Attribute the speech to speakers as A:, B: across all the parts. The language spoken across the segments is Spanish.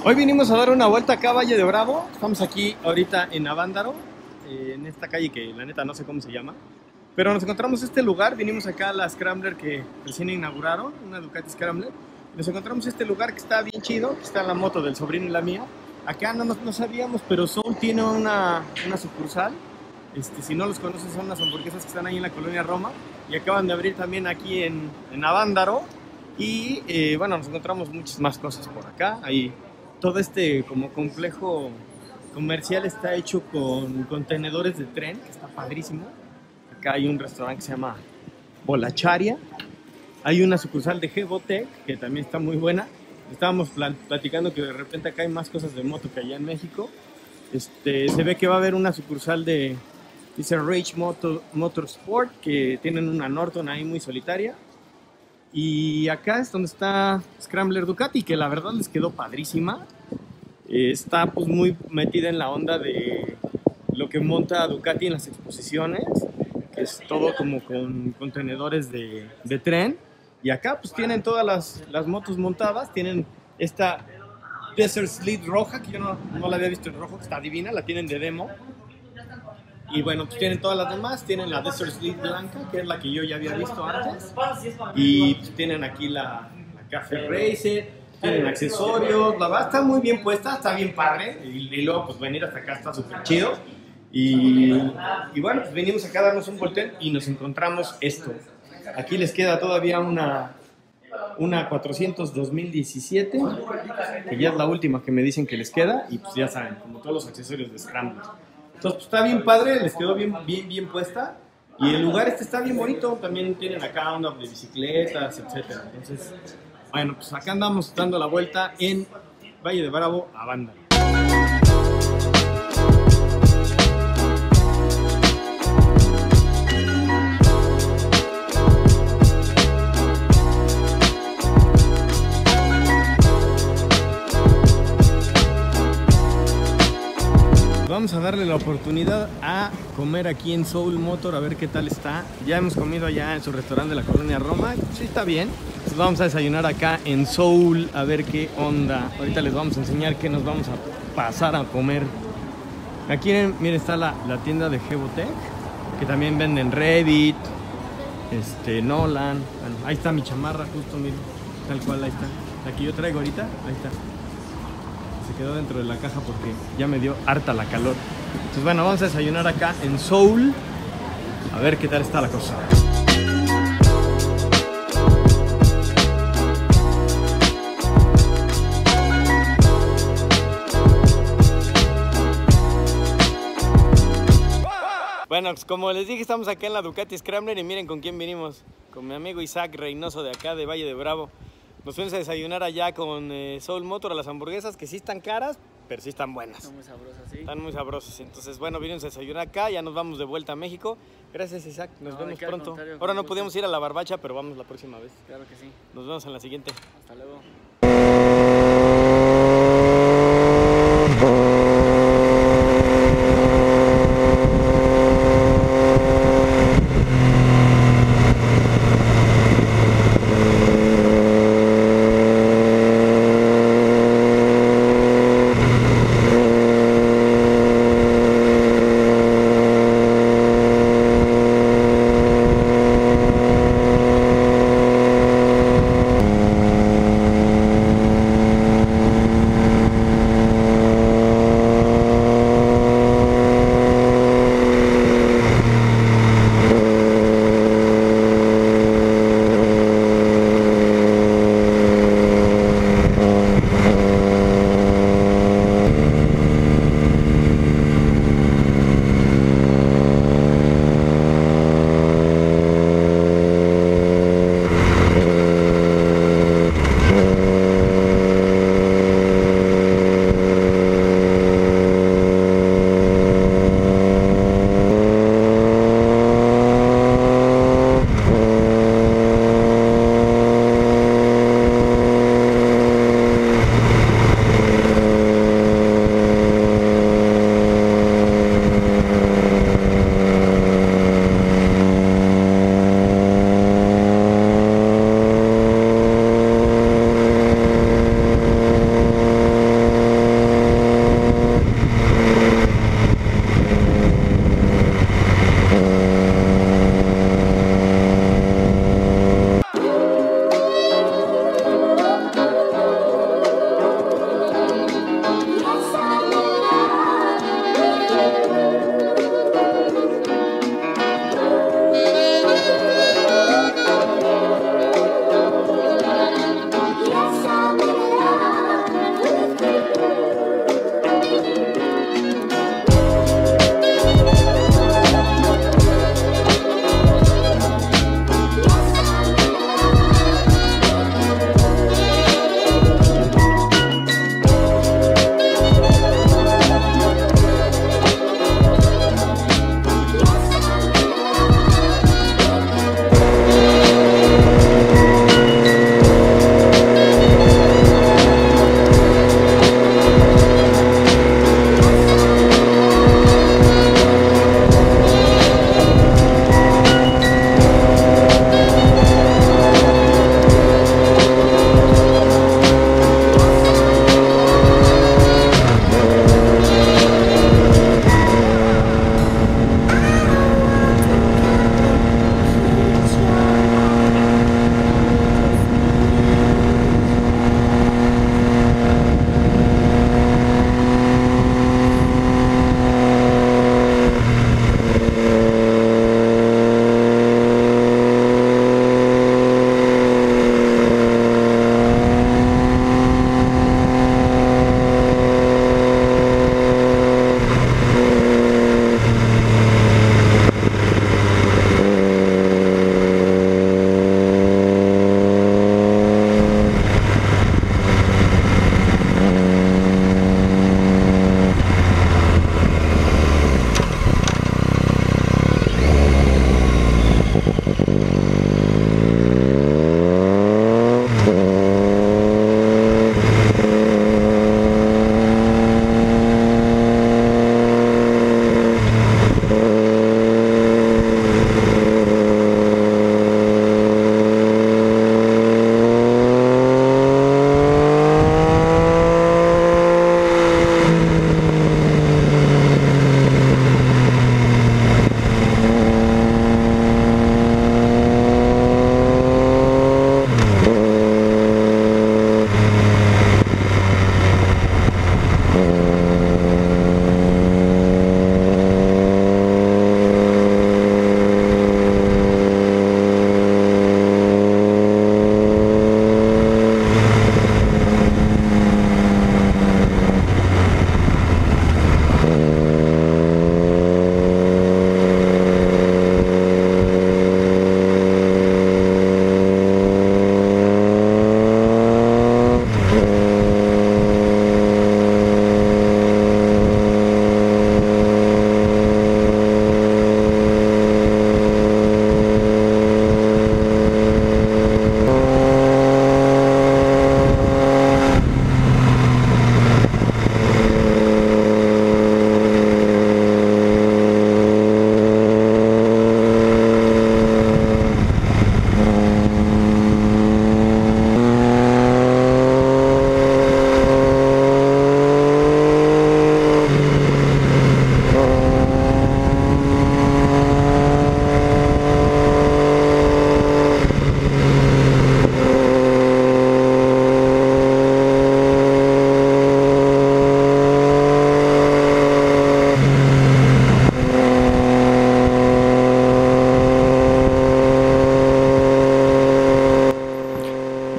A: Hoy vinimos a dar una vuelta acá a Valle de Bravo. Estamos aquí ahorita en Avándaro, en esta calle que la neta no sé cómo se llama. Pero nos encontramos este lugar, vinimos acá a la Scrambler que recién inauguraron, una Ducati Scrambler. Nos encontramos este lugar que está bien chido, que está la moto del sobrino y la mía. Acá no sabíamos, pero Soul tiene una sucursal. Si no los conoces, son las hamburguesas que están ahí en la colonia Roma. Y acaban de abrir también aquí en Avándaro. Y bueno, nos encontramos muchas más cosas por acá. Ahí todo este como complejo comercial está hecho con contenedores de tren, que está padrísimo. Acá hay un restaurante que se llama Bolacharia. Hay una sucursal de Gebotec, que también está muy buena. Estábamos platicando que de repente acá hay más cosas de moto que allá en México. Se ve que va a haber una sucursal de, dice Rage Motorsport, que tienen una Norton ahí muy solitaria. Y acá es donde está Scrambler Ducati, que la verdad les quedó padrísima. Está pues muy metida en la onda de lo que monta Ducati en las exposiciones, que es todo como con contenedores de tren. Y acá pues tienen todas las motos montadas, tienen esta Desert Sled roja, que yo no la había visto en rojo, que está divina, la tienen de demo. Y bueno, pues tienen todas las demás, tienen la Desert Sled blanca, que es la que yo ya había visto antes. Y pues tienen aquí la Café Racer, tienen accesorios, la verdad está muy bien puesta, está bien padre. Y luego pues venir hasta acá está súper chido. Y bueno, pues venimos acá a darnos un volteo y nos encontramos esto. Aquí les queda todavía una 400 2017, que ya es la última que me dicen que les queda. Y pues ya saben, como todos los accesorios de Scrambler. Entonces pues, está bien padre, les quedó bien puesta. Y el lugar está bien bonito, también tienen acá onda de bicicletas, etcétera. Entonces, bueno, pues acá andamos dando la vuelta en Valle de Bravo, Avándaro. Vamos a darle la oportunidad a comer aquí en Soul Motor, a ver qué tal está. Ya hemos comido allá en su restaurante de la colonia Roma, sí está bien. Entonces vamos a desayunar acá en Soul, a ver qué onda. Ahorita les vamos a enseñar qué nos vamos a pasar a comer. Aquí miren, está la tienda de Gebotec, que también venden Revit, Nolan. Bueno, ahí está mi chamarra justo, miren, tal cual, ahí está. La que yo traigo ahorita, ahí está. Se quedó dentro de la caja porque ya me dio harta la calor. Entonces bueno, vamos a desayunar acá en Soul, a ver qué tal está la cosa. Bueno, pues como les dije, estamos acá en la Ducati Scrambler y miren con quién vinimos. Con mi amigo Isaac Reynoso de acá de Valle de Bravo. Nos fuimos a desayunar allá con Soul Motor a las hamburguesas, que sí están caras, pero sí están buenas.
B: Están muy sabrosas, sí.
A: Están muy sabrosas. Entonces, bueno, vinimos a desayunar acá, ya nos vamos de vuelta a México. Gracias, Isaac. Nos vemos pronto. Ahora no pudimos ir a la barbacha, pero vamos la próxima vez.
B: Claro que sí.
A: Nos vemos en la siguiente.
B: Hasta luego.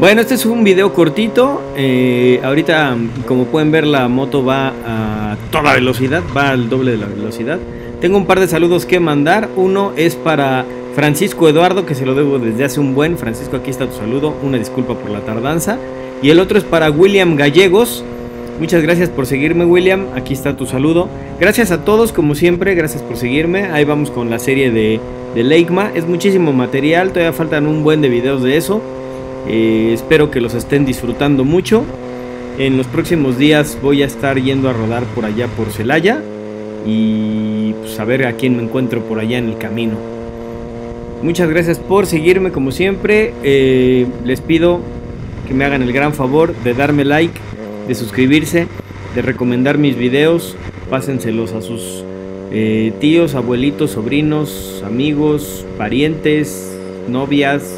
B: Bueno, este es un video cortito. Ahorita, como pueden ver, la moto va a toda velocidad, va al doble de la velocidad. Tengo un par de saludos que mandar. Uno es para Francisco Eduardo, que se lo debo desde hace un buen. Francisco, aquí está tu saludo. Una disculpa por la tardanza. Y el otro es para William Gallegos. Muchas gracias por seguirme, William. Aquí está tu saludo. Gracias a todos, como siempre. Gracias por seguirme. Ahí vamos con la serie de Leigma. Es muchísimo material. Todavía faltan un buen de videos de eso. Espero que los estén disfrutando mucho. En los próximos días voy a estar yendo a rodar por allá por Celaya. Y pues a ver a quién me encuentro por allá en el camino. Muchas gracias por seguirme como siempre. Les pido que me hagan el gran favor de darme like, de suscribirse, de recomendar mis videos. Pásenselos a sus tíos, abuelitos, sobrinos, amigos, parientes, novias,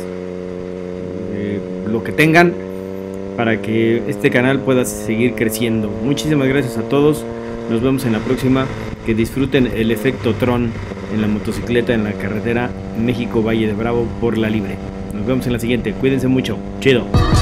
B: lo que tengan, para que este canal pueda seguir creciendo. Muchísimas gracias a todos. Nos vemos en la próxima. Que disfruten el efecto Tron en la motocicleta en la carretera México Valle de Bravo por la libre. Nos vemos en la siguiente. Cuídense mucho. Chido.